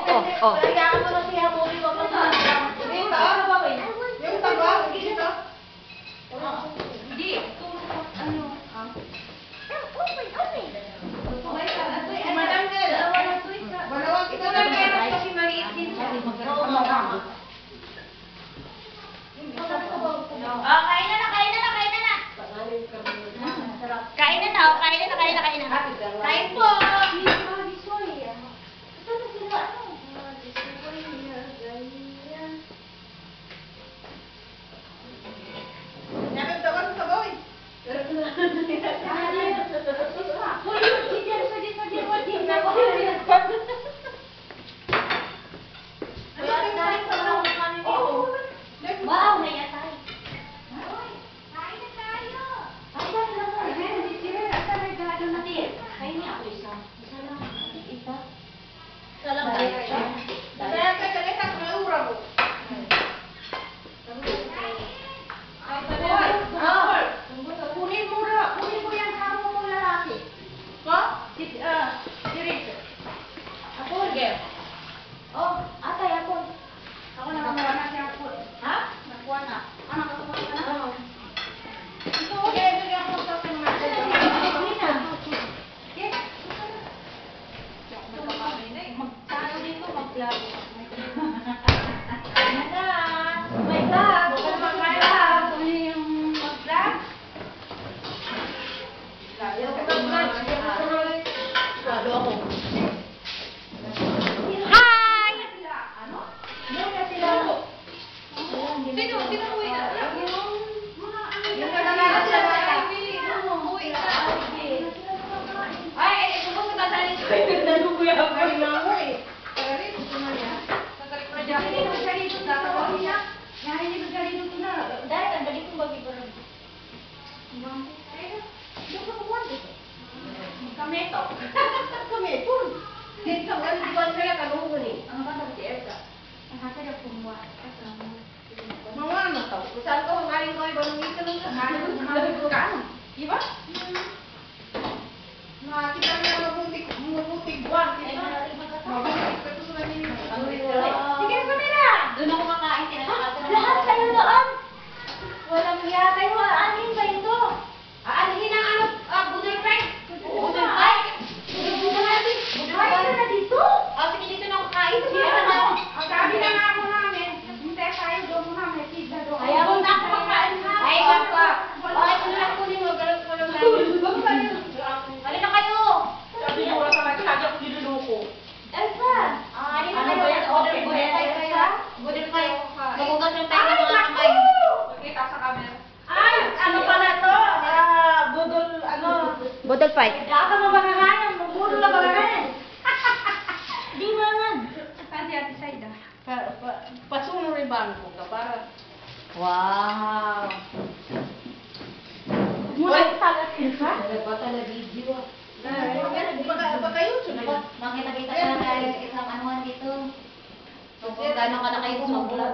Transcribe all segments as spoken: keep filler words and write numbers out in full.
oh, oh. Kaya mo na siya mo, di ba? Hindi, taas ba eh? Yung taga, hindi ito. Hindi, ito, ano, ah. Open, open. Madam Del, malawag ito na meron kasi maliit din siya. Oo, mama. Ah, kain na na, kain na na, kain na na. Kain na na, kain na na, kain na, kain na. Kain po. Wow, may yatay. Kain na tayo. Kain niya ako isa. Isa lang. Isa. Isa lang tayo. Kaya ka talaga sa ura mo. Kunin mo ra. Kunin mo yung kamo mo lalaki. Ko? Si Rachel. Ako, girl. Oh, atay ako. Ako nakakuha na siya ako. Ha? Nakuha na. Ah, nakakuha ka na? Oo. Ito, okay. Bigyan ako sa akin mga ito. Hindi na. Yes. Magsano dito, mag-vlog. Ano na? May vlog. Huwag ka mag-vlog. Ano yung mag-vlog? Ayaw ko mag-vlog. Lalo ako. Sino? Sino uwi na? Yung nalala sa bata. Uwi na. Ay, ito po sa tatali ko. Nalukuya ako. Ay, naku eh. Tagalit, ito na niya. Tagalit ko na dyan. Hindi mo siya dito. Tatawag niya. Hindi mo siya dito na. Dahil, ang dali kong bagi ko rin. Doon ka kuwan dito. Kameto. Kameto. Dito, ang dikuan kaya kalungan eh. Ang bata si Erka. Ang hasa na kumuha. Mga ano to? Saan ko mangaling ko ay balong ito nung kano? Diba? Makakita niya mabutik, mabutik buwan. Mabutik ka ito sa namin. Sige na kamera! Doon ako makain. Lahat kayo doon! Walang hiya kayo. Aanin ba ito? Aanin ang ano? Budol fry? Budol fry? Budol natin? Budol fry na dito? Sige dito na ako kain. Ang sabi na nga ako namin. Tayo doon muna, may pizza doon. Ayaw mo na ako makain na. Ayaw ka. Bakit mo lang kunin mo? Ganun ko lang namin. Halika kayo. Sabi niyo, wala sa mga lagi ako niluluko. Elsa. Halika kayo. Budol kayo. Budol kayo. Magugas yung tayo ng mga kamay. Magkita sa camera. Ay, ano pala to? Budol, ano? Budol fight. Daka mo ba kakayan? Budol na ba kakayan? Di ba man? Kasi ati Saida. Pa, pa, pasunod rin ba ko ka para... Wow. Muna talat ka? Bata na video. Baka yun, sunod. Makita-kita ka na tayo sa isang anuan dito. So, kung gano'n ka na kayo sumaglag.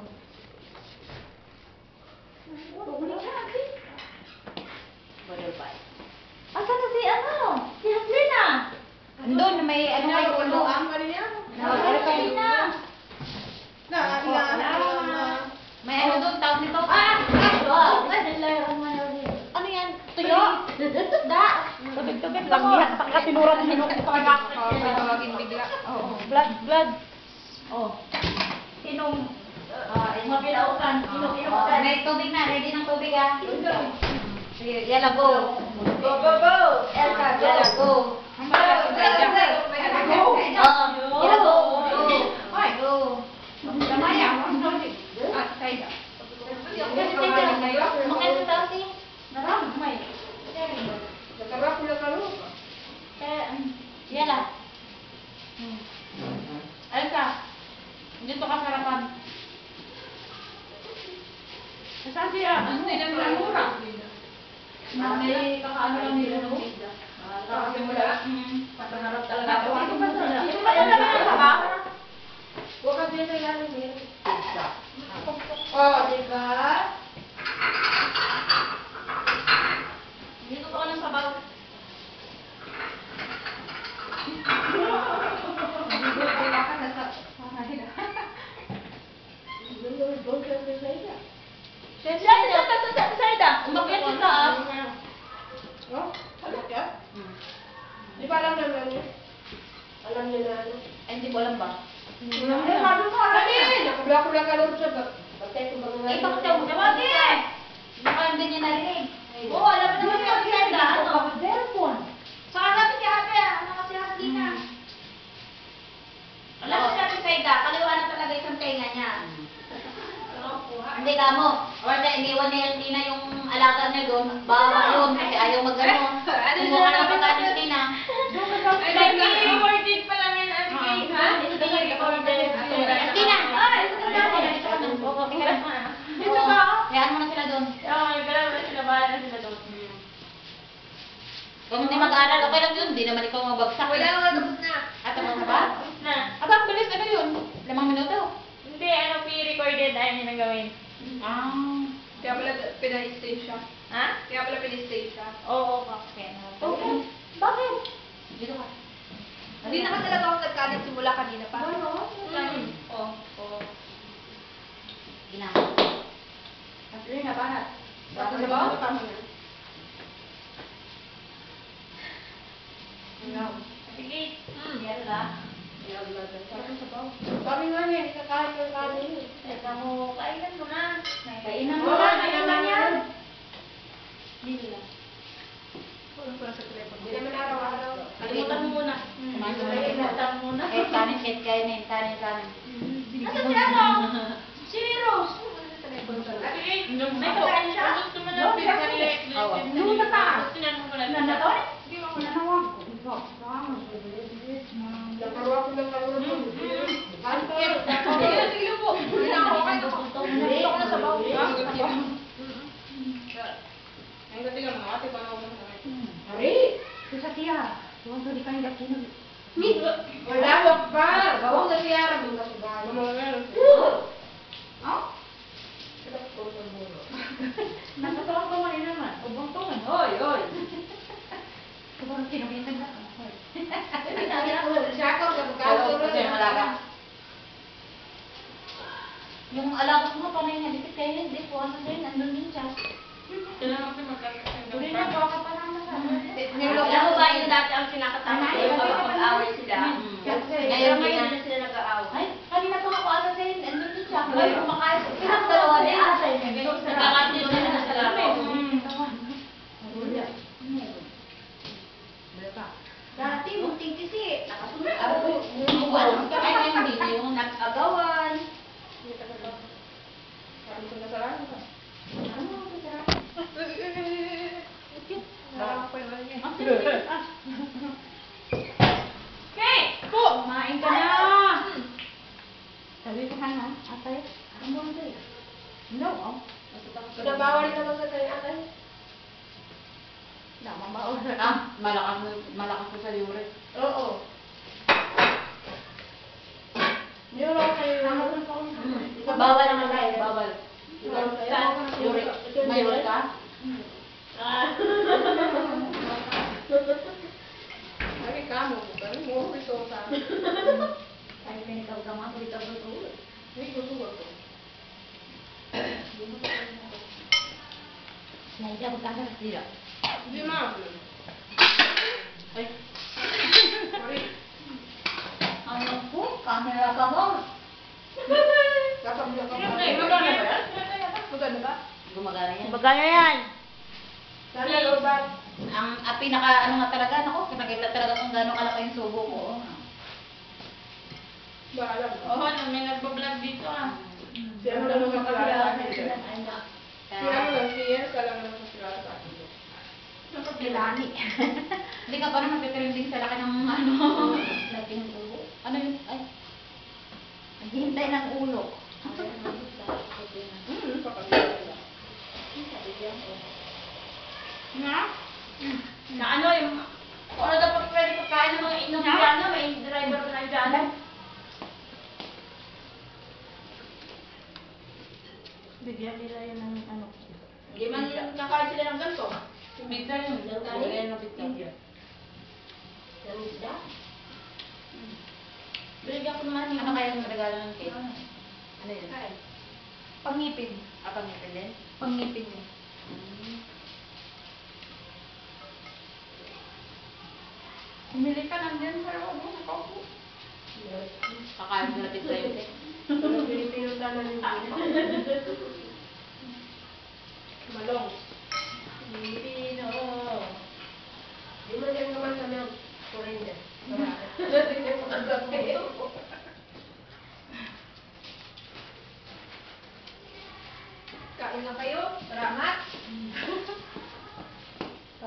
Budol fight. Asa na si ano? Si Haslina? Andun, may ano kayo ulo. Ang ano niya? Ano kayo? Na, na, May ano doon, tawag nito. Ah! Wow. Ano yan? Tuyo? Da! Tubig-tubig lang yan. Pagka tinuran mo yung talaga. Tawagin bigla. Oo. Blood, blood. Oh. Sinong Ah, mabilaukan. Inom-inom. may tubig na. Ready ng tubig ah. Sige, yala go. Go, go, go! Elka, go! Yala go. Ang malakas Go. na dyan. Oo. Yala go. Ay. Go. Damaya. Ah, Saida. Makita sa tao si. Naramay. Nakarap mo lang karo. Yala. Elka, dito ka sarapan. Saan siya? Ano nila ng mura? May kakaano lang nila ng pizza. Kasi mula, patangarap talaga. Ito ba ito? Ito ba ito ba ba? Huwag ka din sa ilalim nila. Pizza. Oh, diba? Dito ka ng sabaw. Dito ka ng sabaw. Bawa yun kasi ayaw mag-ano. Ano Kumuha ka na ng pagkain din ah. Ay, nag-recorded pa lang yan, Abigail, ha? Nag-recorded. Sige na. Ay, ito na ba? Dito ka na. Oo, tingnan lang. Dito ba ako? Hayaan mo na sila doon. Oo, galaw na sila, bahala na sila doon. Kung hindi mag-aaral, okay lang yun. Hindi naman ikaw mabagsak. Wala nga, tapos na. At tapos na ba? Tapos na. Aba, ang bilis. Ano yun? Limang minuto. Hindi, ano, pre-recorded, ayaw niya nang gawin. Ah. Kaya pala pinay-stage siya. Ha? Kaya pala pinay-stage siya. Oo, bakit? Okay. Bakit? Dito ka. Hindi naman talaga ako nagkalit simula kanina pa. Ano? Mm. Oo. Oo. Gina. Sige na, banat. Tapos na ba? Tama na. Sige. Mm. Yan ba? Sabi nga niya, hindi kakain ng kanin. Teka mo, kailan mo na. Kainan mo Oo, na. kainan Kainan na yan. yan. Dito lang. Kulang ko lang sa telepono. Hindi naman araw-araw. Kalimutan mo muna. Kumain mo na. Kalimutan mo muna. Eh, kanin, kahit kainin. Kanin, kanin. Nasaan si ano? Si Rose. Telepono talaga. Sige, may pagkain siya. Gusto mo na pinag-relate. Oo. Nung nataas. Tinanong ko na. Nanatoy? Hindi ako nanawag. Nakaruha ko ng karuha ko. Bakit? Sige po. Hindi na ako kain. Gusto ko na sa bawang. Ang gating ang mga ate, paano ako naman? Ari! Ito sa tiya. Tuwang tuloy ka nila kinag... Wala ko pa. Bawang na siya. Raming ka sa bahay. Mga meron. Oh? Nakatawag ko man naman. Ubang tungan. Hoy, hoy! Sobrang kinumitan na. Hoy. Siya ako, Kalo kasi yung alaga. Yung alaga ko nga pa rin halipit kayo. Hindi po. Ano din? Andun din siya. Kailangan ko magkakasin. Tuloy na po. Ako pa naman sa Alam mo ba yung dati ang sinakatama ko yung kapag-away sila? Ngayon, Ngayon na sila nag-aaway. Ay, kanina pa ako ata sa'yo. Andun din siya. Ay, kumakain. Silang dalawa din. Nagkakasin na sila sa labo. Dati, munting kasi. Nakasunod. Abo, buwan. Kaya hindi na yung nag-agawan. Sabi ko na sa lang. Ano? Narang ko yung ano niya. Okay! Po! Kumain ka na! Sabi ko ka na, atay. Ano mo ito eh? No, oh. Nabawal naman sa tayo ate. Namamawal na. Ah, malakas, malakas ko sa uric. Oo. Niyuro kayo. Bawal naman tayo, bawal. Saan? Uric. May uric ka? Sabi ka mo, kami mo ito sa akin. Ay, pinikaw ka mga kulita ko ito. Hindi ko suwa ko. Nahiya ko kagad sila. Hindi ma. Ay, Sorry. ano po? Camera ka mo? Kakabila ka Sino ba? na yun? Maganda ba yan? Maganda ba? Gumagana yan. Magkano yan? Sana lobat. Ang ah, pinaka ano nga talaga, nako, pinakita talaga kung gaano kalaki yung subo ko. Ba alam. Oo, oh, may nagbablog dito ah. Si ano lang ang kakilala sa akin. Si Kaya, ano lang, si Yes ka lang ang kakilala sa akin. Milani. Hindi ka pa naman titrending sa laki ng ano. Laki ng ulo. Ano yun? Ay. Naghihintay ng ulo. Hmm, kakilala. Na? Na ano yung... Kung ano dapat pwede pagkain ng mga inom dyan, may driver ko na dyan. Bigyan nila yun ng ano. Hindi man nakain sila ng ganito. Pizza yun. Bigyan ng pizza. Binigyan ko naman Ano kaya yung regalo ng cake? Ano yun? Pangipin. Ah, pangipin din? Pangipin niya. Umili ka nandiyan pero wag mo nakaupo. Kakain sila pizza yun eh. Pero Pilipino sana yung Malong. Pilipino. Di mo lang naman sa mga foreigner. Kain na kayo. Salamat.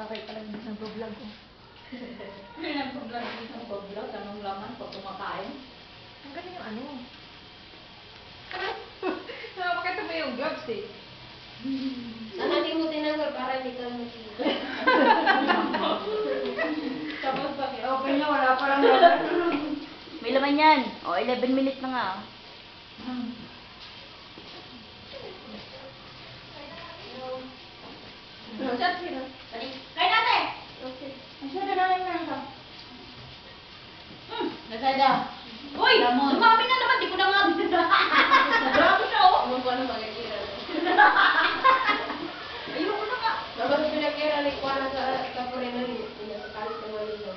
Kakay pala yung nag-vlog ko. May nagpa-vlog isang pag-vlog, anong laman pag kumakain. Ang galing yung ano. Nakapakita mo yung gloves eh. Sana di mo tinanggal para hindi ka makita. Tapos pag Okay na, wala pa lang rubber. May laman yan. O, eleven minutes na nga. Kain natin! Okay. Ang sarap na lang lang ito. Hmm, nasada. Uy! Lumami na naman, di ko na nga. Grabe siya, oh. Ano ba naman nagkira? Ayoko na nga. Tapos pinagkira ni Kuana sa kapurin na rin. Pinasakalit na wali lang.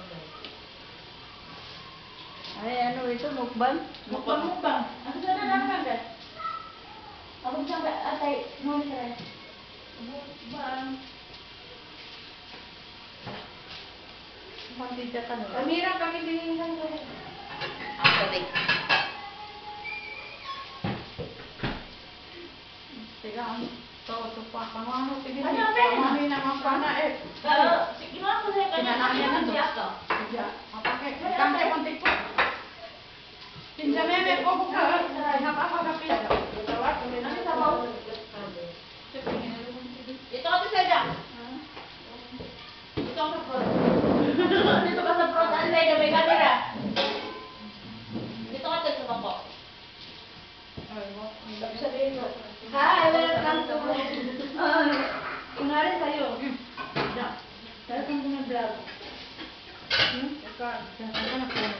Ay, ano ito, mukbang? Mukbang, mukbang. Ang sarap na lang lang. Abang siya, atay, nung sarap. Mukbang. Pagdita ka na. Amira, kami din yung ko. Ako, wait. Teka, ang to, to pa. Ano, ano, sige. Ano, Ben? Ano yung naman pa na eh. Pero, sige nga po sa'yo, kanya Pinanakyan kanya na ng to. biyak to. Sige, mapake. Kante, konti po. Pinsa meme po, buka. Napapagapit. Tawag kami na sa bawah. Ito ka sa Jack. Ito ka sa front. Dito ka sa front. Ano ba may camera? Dito ka sa bangko. Sabihin mo, hi, welcome to my... Kunwari sa'yo. Welcome to my vlog. Hmm? Ikaw, saan ka na po?